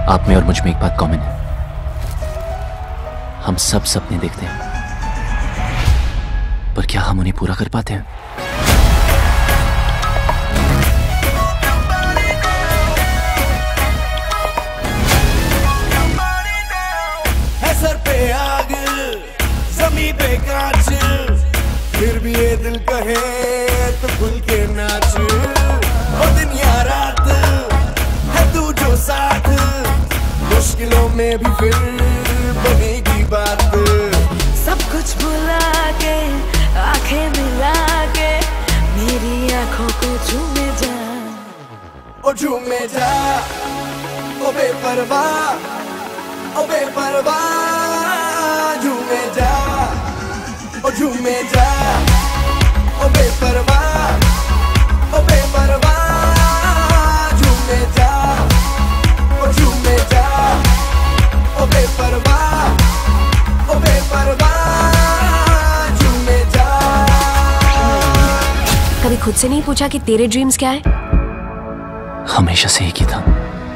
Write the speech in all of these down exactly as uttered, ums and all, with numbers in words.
आप में और मुझ में एक बात कॉमन है, हम सब सपने देखते हैं, पर क्या हम उन्हें पूरा कर पाते हैं? है सर पे आग, ज़मीं पे कांच, फिर भी ये दिल कहे तो खुल के नाच। ओ दिन या रात है तू जो साथ, मुश्किलों में भी फिर बनेगी बात। सब कुछ भुला के आंखें मिला के मेरी आंखों को झूमे जा, ओ झूमे जा, ओ बेपरवाह, ओ बेपरवाह, झूमे जा, ओ झूमे जा, ओ बेपरवाह, ओ बेपरवाह, झूमे जा, ओ झूमे जा, ओ बेपरवाह, ओ बेपरवाह, झूमे जा। कभी खुद से नहीं पूछा कि तेरे ड्रीम्स क्या है? हमेशा से एक ही था।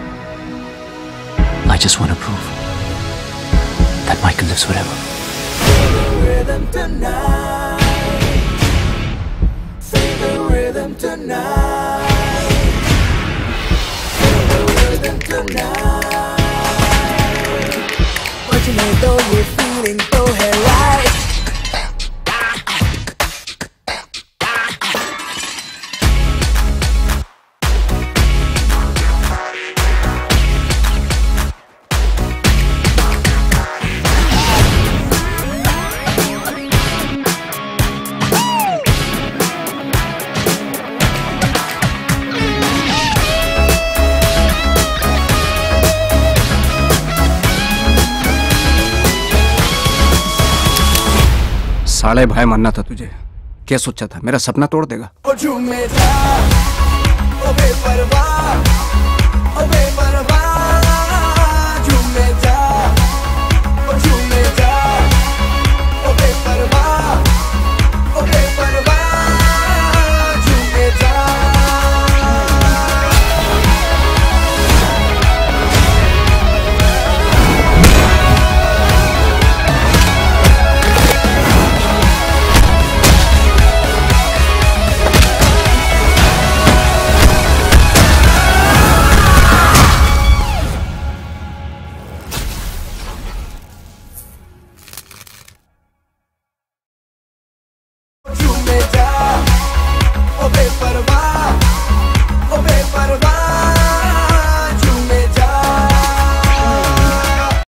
I just want to prove that Michael lives forever. Feel the rhythm tonight. Feel the rhythm tonight. Feel the rhythm tonight. मुझमें तो ये feeling तो है right. साले भाई मानना था तुझे, क्या सोचा था मेरा सपना तोड़ देगा? ओ झूमे जा, ओ बेपरवाह।